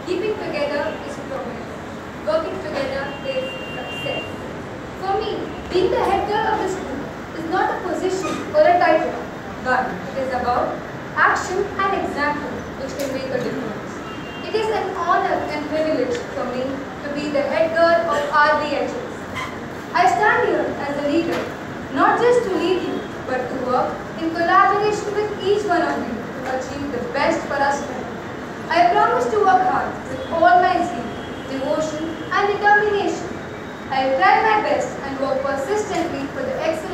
Keeping together is progress. Working together is success. For me, being the head girl of the school is not a position or a title, but it is about action and example which can make a difference. It is an honor and privilege for me to be the head girl of RBHS. I stand here as a leader, not just to lead you, but to work in collaboration with each one of you to achieve the best for us all. I promise to work hard with all my zeal, devotion and determination. I will try my best and work persistently for the excellence